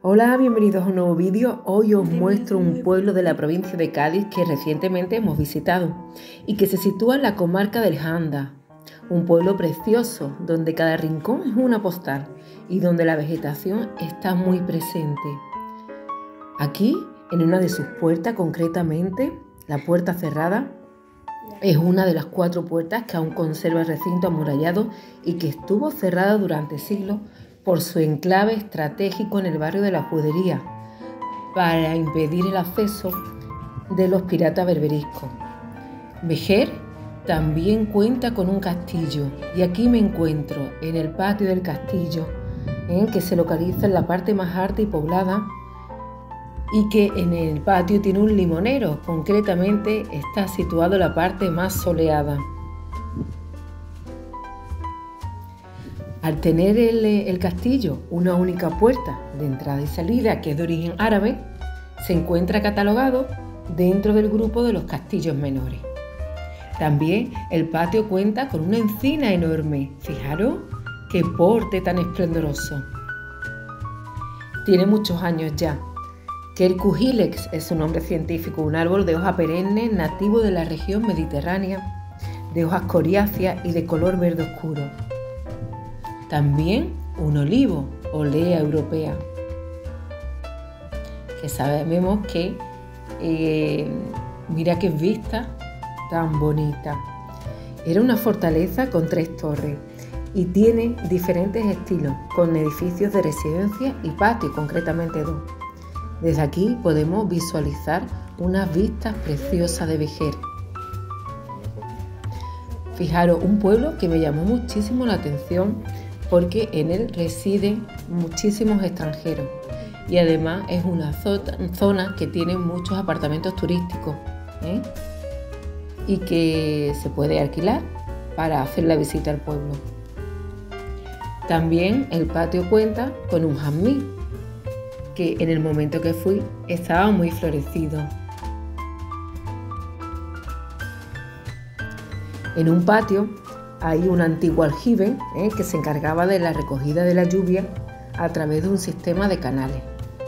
Hola, bienvenidos a un nuevo vídeo. Hoy os muestro un pueblo de la provincia de Cádiz que recientemente hemos visitado y que se sitúa en la comarca del Janda. Un pueblo precioso donde cada rincón es una postal y donde la vegetación está muy presente. Aquí, en una de sus puertas, concretamente la puerta cerrada, es una de las 4 puertas que aún conserva el recinto amurallado y que estuvo cerrada durante siglos por su enclave estratégico en el barrio de la Judería, para impedir el acceso de los piratas berberiscos. Vejer también cuenta con un castillo y aquí me encuentro en el patio del castillo, que se localiza en la parte más alta y poblada, y que en el patio tiene un limonero, concretamente está situado en la parte más soleada. Al tener el castillo una única puerta de entrada y salida que es de origen árabe, se encuentra catalogado dentro del grupo de los castillos menores. También el patio cuenta con una encina enorme. Fijaros qué porte tan esplendoroso. Tiene muchos años ya. Quercus ilex es su nombre científico, un árbol de hoja perenne nativo de la región mediterránea, de hojas coriáceas y de color verde oscuro. También un olivo, Olea europea, que sabemos que, mira qué vista tan bonita. Era una fortaleza con 3 torres y tiene diferentes estilos, con edificios de residencia y patio, concretamente 2. Desde aquí podemos visualizar unas vistas preciosas de Vejer. Fijaros, un pueblo que me llamó muchísimo la atención porque en él residen muchísimos extranjeros y además es una zona que tiene muchos apartamentos turísticos, y que se puede alquilar para hacer la visita al pueblo. También el patio cuenta con un jazmín que en el momento que fui estaba muy florecido. En un patio hay un antiguo aljibe que se encargaba de la recogida de la lluvia a través de un sistema de canales.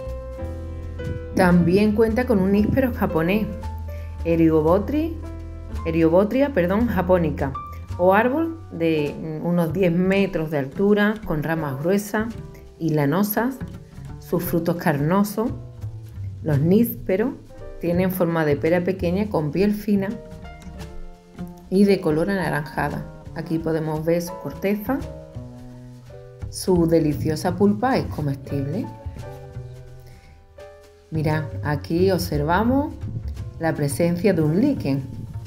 También cuenta con un níspero japonés, Eriobotria japonica, o árbol de unos 10 metros de altura, con ramas gruesas y lanosas, sus frutos carnosos. Los nísperos tienen forma de pera pequeña con piel fina y de color anaranjada. Aquí podemos ver su corteza. Su deliciosa pulpa es comestible. Mirad, aquí observamos la presencia de un líquen,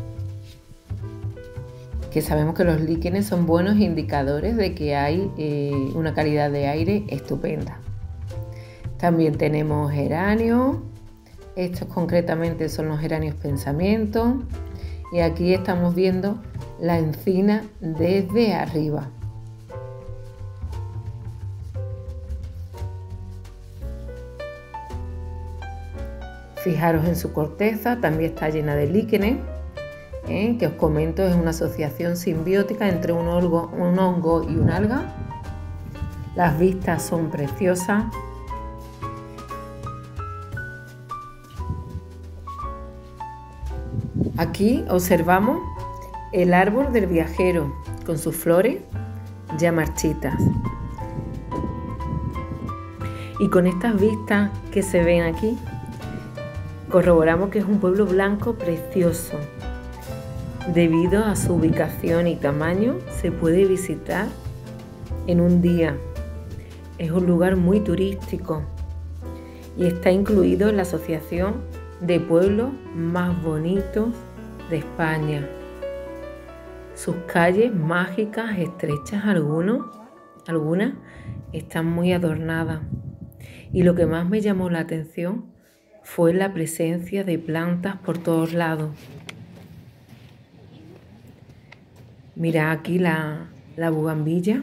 que sabemos que los líquenes son buenos indicadores de que hay una calidad de aire estupenda. También tenemos geranios. Estos concretamente son los geranios pensamientos. Y aquí estamos viendo la encina desde arriba. Fijaros en su corteza, también está llena de líquenes, que os comento es una asociación simbiótica entre un hongo y un alga. Las vistas son preciosas. Aquí observamos el árbol del viajero con sus flores ya marchitas. Y con estas vistas que se ven aquí, corroboramos que es un pueblo blanco precioso. Debido a su ubicación y tamaño, se puede visitar en un día. Es un lugar muy turístico y está incluido en la Asociación de Pueblos Más Bonitos de España. Sus calles mágicas, estrechas, algunas están muy adornadas. Y lo que más me llamó la atención fue la presencia de plantas por todos lados. Mira aquí la bugambilla.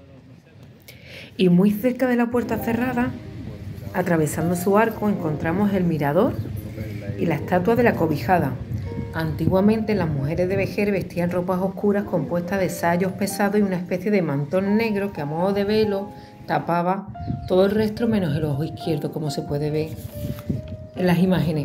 Y muy cerca de la puerta cerrada, atravesando su arco, encontramos el mirador y la estatua de la cobijada. Antiguamente las mujeres de Vejer vestían ropas oscuras compuestas de sayos pesados y una especie de mantón negro que a modo de velo tapaba todo el resto menos el ojo izquierdo, como se puede ver en las imágenes.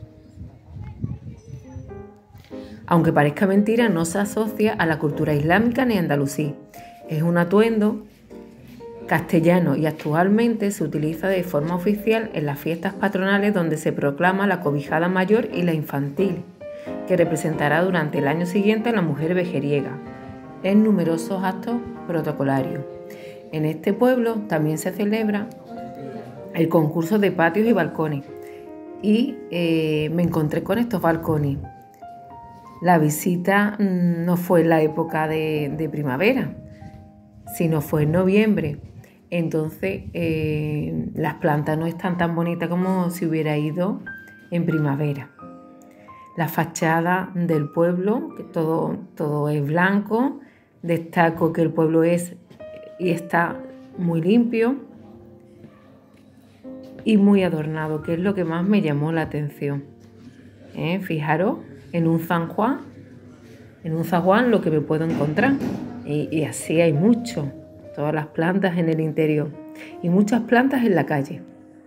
Aunque parezca mentira, no se asocia a la cultura islámica ni andalusí. Es un atuendo castellano y actualmente se utiliza de forma oficial en las fiestas patronales, donde se proclama la cobijada mayor y la infantil, que representará durante el año siguiente a la mujer vejeriega en numerosos actos protocolarios. En este pueblo también se celebra el concurso de patios y balcones y me encontré con estos balcones. La visita no fue en la época de primavera, sino fue en noviembre. Entonces las plantas no están tan bonitas como si hubiera ido en primavera. La fachada del pueblo, que todo es blanco. Destaco que el pueblo es y está muy limpio y muy adornado, que es lo que más me llamó la atención. Fijaros, en un zaguán lo que me puedo encontrar. Y así hay mucho, todas las plantas en el interior y muchas plantas en la calle.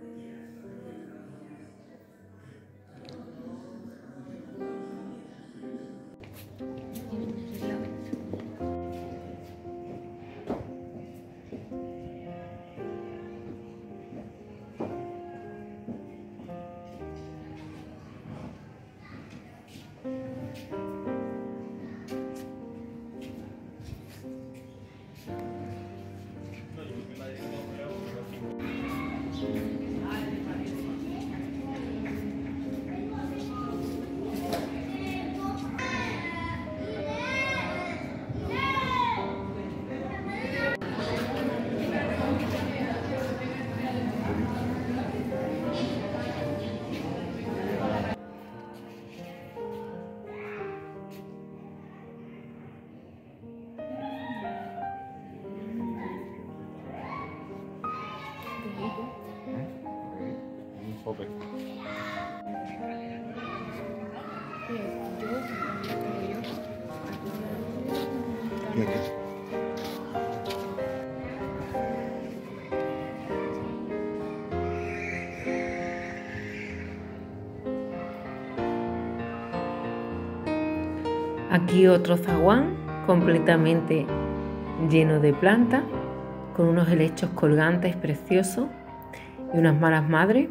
Aquí otro zaguán completamente lleno de plantas, con unos helechos colgantes preciosos y unas malas madres.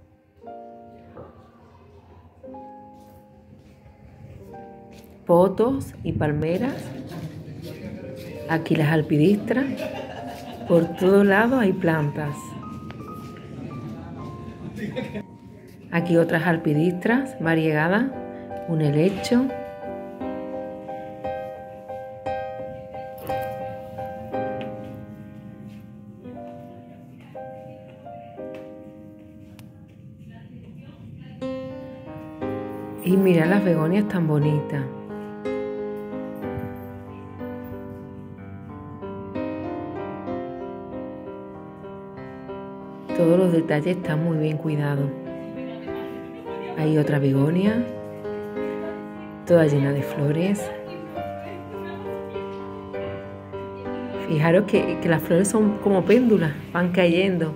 Potos y palmeras. Aquí las alpidistras. Por todos lados hay plantas. Aquí otras alpidistras variegadas, un helecho. Y mira las begonias tan bonitas. Todos los detalles están muy bien cuidados. Hay otra begonia, toda llena de flores. Fijaros que las flores son como péndulas, van cayendo.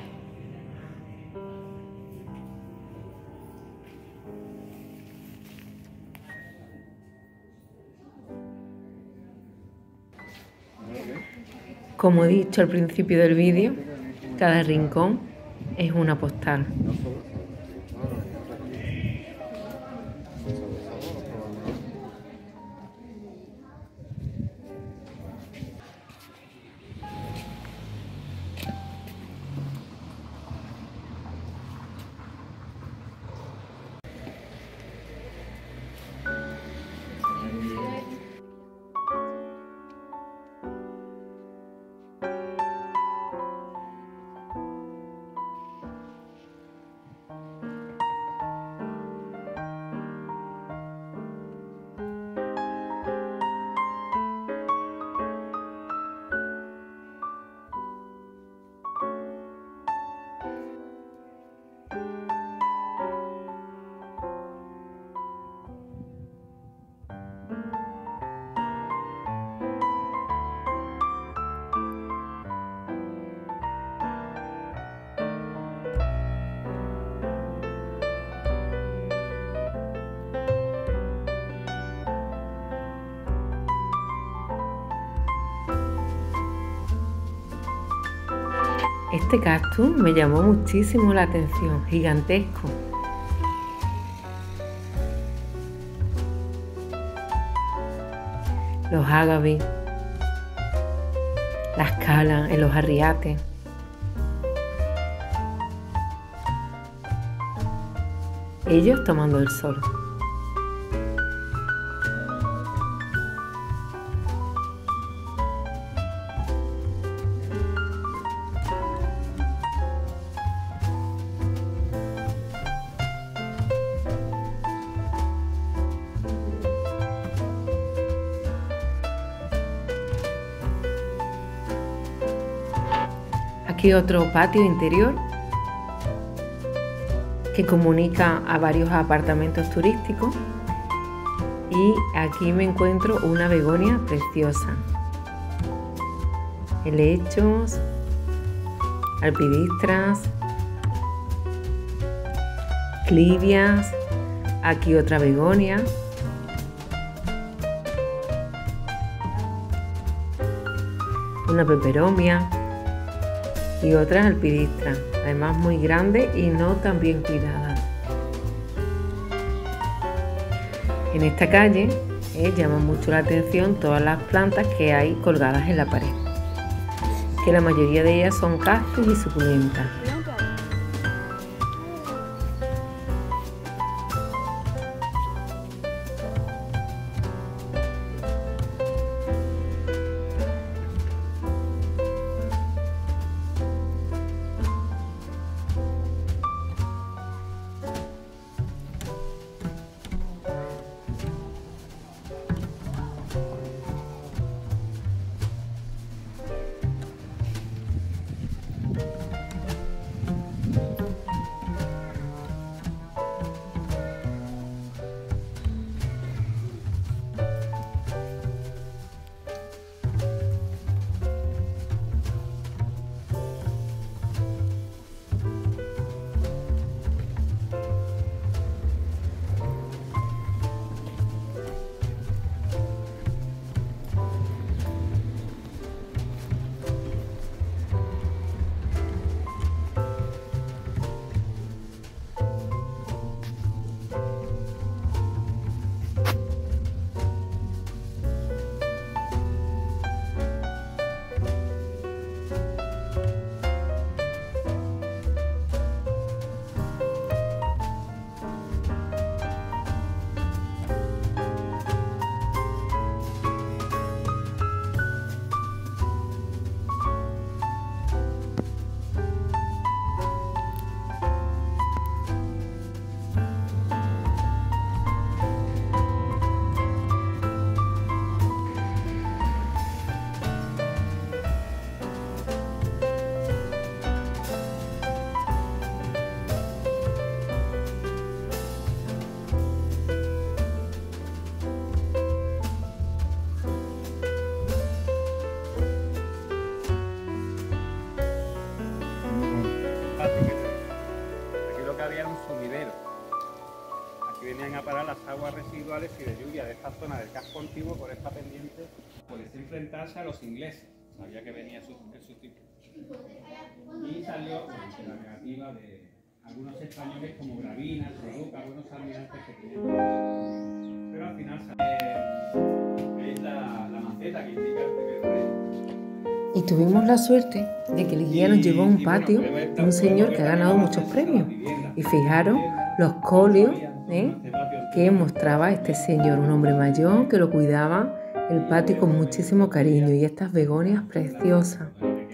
Como he dicho al principio del vídeo, cada rincón es una postal. Este cactus me llamó muchísimo la atención, gigantesco. Los ágaves, las calas en los arriates. Ellos tomando el sol. Aquí otro patio interior que comunica a varios apartamentos turísticos, y aquí me encuentro una begonia preciosa. Helechos, alpidistras, clivias, aquí otra begonia. Una peperomia y otras alpidistras, además muy grandes y no tan bien cuidadas. En esta calle llaman mucho la atención todas las plantas que hay colgadas en la pared, que la mayoría de ellas son cactus y suculentas. Venían a parar las aguas residuales y de lluvia de esta zona del casco antiguo por esta pendiente, pues enfrentarse a los ingleses. Sabía que venía el sustituto. Y salió la negativa de algunos españoles como Gravina, Troluca, algunos almirantes que tenían. Pero al final sale la maceta que indica el rey. Y tuvimos la suerte de que el guía nos llevó a un patio de un señor que ha ganado muchos premios. Y fijaros los colios que mostraba este señor, un hombre mayor que lo cuidaba el patio con muchísimo cariño, y estas begonias preciosas.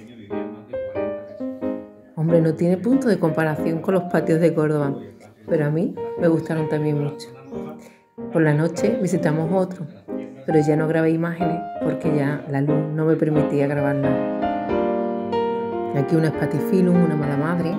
Hombre, no tiene punto de comparación con los patios de Córdoba, pero a mí me gustaron también mucho. Por la noche visitamos otro, pero ya no grabé imágenes porque ya la luz no me permitía grabar nada. Aquí un Spathiphyllum, una mala madre,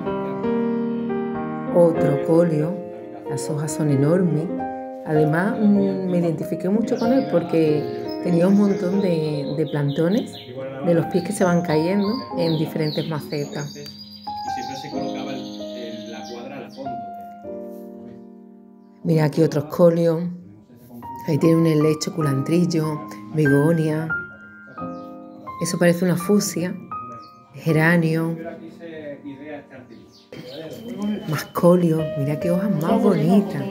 otro colio, las hojas son enormes. Además me identifiqué mucho con él porque tenía un montón de plantones de los pies que se van cayendo en diferentes macetas. Y siempre se colocaba la cuadra al fondo. Mira aquí otros colios. Ahí tiene un helecho, culantrillo, begonia. Eso parece una fucsia, geranio. idea este artículo. Mascolio, mira qué hojas más bonitas.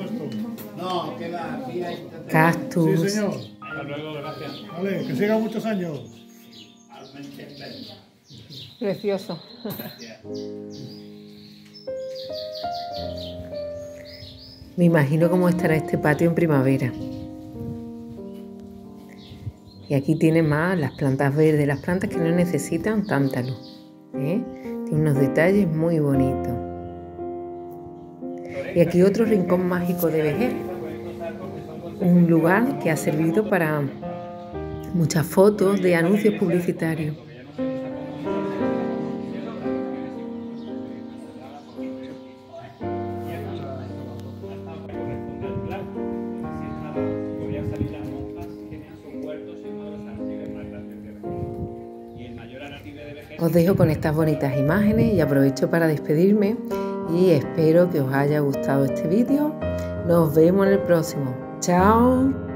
Cactus. Sí, señor. Hasta luego, gracias. Vale, que siga muchos años. Precioso. Me imagino cómo estará este patio en primavera. Y aquí tiene más las plantas verdes, las plantas que no necesitan tanta luz. Tiene unos detalles muy bonitos. Y aquí otro rincón mágico de Vejer. Un lugar que ha servido para muchas fotos de anuncios publicitarios. Os dejo con estas bonitas imágenes y aprovecho para despedirme y espero que os haya gustado este vídeo. Nos vemos en el próximo. ¡Chao!